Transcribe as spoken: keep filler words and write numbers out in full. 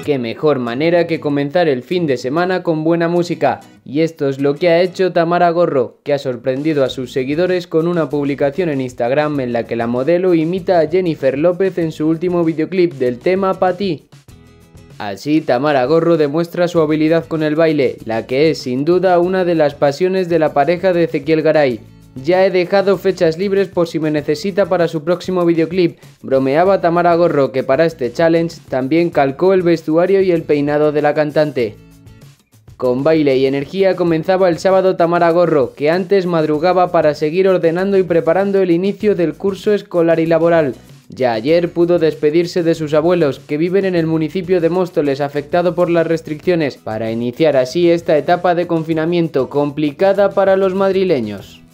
qué mejor manera que comenzar el fin de semana con buena música. Y esto es lo que ha hecho Tamara Gorro, que ha sorprendido a sus seguidores con una publicación en Instagram en la que la modelo imita a Jennifer López en su último videoclip del tema Pa' ti. Así, Tamara Gorro demuestra su habilidad con el baile, la que es sin duda una de las pasiones de la pareja de Ezequiel Garay. Ya he dejado fechas libres por si me necesita para su próximo videoclip, bromeaba Tamara Gorro, que para este challenge también calcó el vestuario y el peinado de la cantante. Con baile y energía comenzaba el sábado Tamara Gorro, que antes madrugaba para seguir ordenando y preparando el inicio del curso escolar y laboral. Ya ayer pudo despedirse de sus abuelos, que viven en el municipio de Móstoles afectado por las restricciones, para iniciar así esta etapa de confinamiento complicada para los madrileños.